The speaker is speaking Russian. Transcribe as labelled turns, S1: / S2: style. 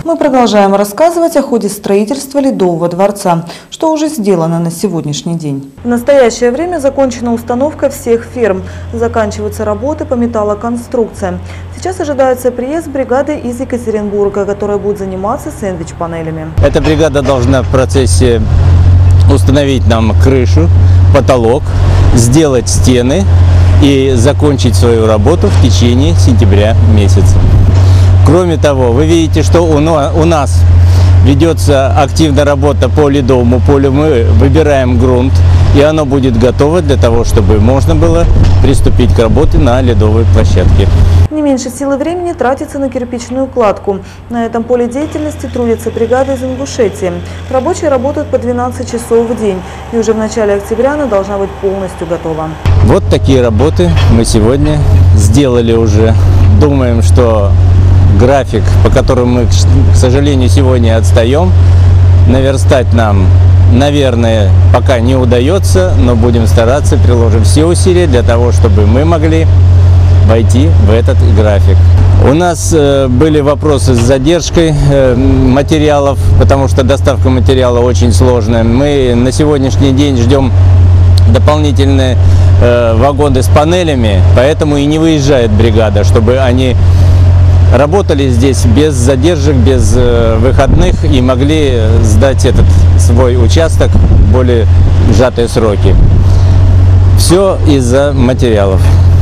S1: Мы продолжаем рассказывать о ходе строительства Ледового дворца, что уже сделано на сегодняшний день. В настоящее время закончена установка всех ферм. Заканчиваются работы по металлоконструкциям. Сейчас ожидается приезд бригады из Екатеринбурга, которая будет заниматься сэндвич-панелями.
S2: Эта бригада должна в процессе установить нам крышу, потолок, сделать стены и закончить свою работу в течение сентября месяца. Кроме того, вы видите, что у нас ведется активная работа по ледовому полю. Мы выбираем грунт, и оно будет готово для того, чтобы можно было приступить к работе на ледовой площадке.
S1: Не меньше силы времени тратится на кирпичную кладку. На этом поле деятельности трудится бригада из Ингушетии. Рабочие работают по 12 часов в день, и уже в начале октября она должна быть полностью готова.
S2: Вот такие работы мы сегодня сделали уже. Думаем, что график, по которому мы, к сожалению, сегодня отстаем, наверстать нам, наверное, пока не удается, но будем стараться, приложим все усилия для того, чтобы мы могли войти в этот график. У нас были вопросы с задержкой материалов, потому что доставка материала очень сложная. Мы на сегодняшний день ждем дополнительные вагоны с панелями, поэтому и не выезжает бригада, чтобы они работали здесь без задержек, без выходных и могли сдать этот свой участок в более сжатые сроки. Все из-за материалов.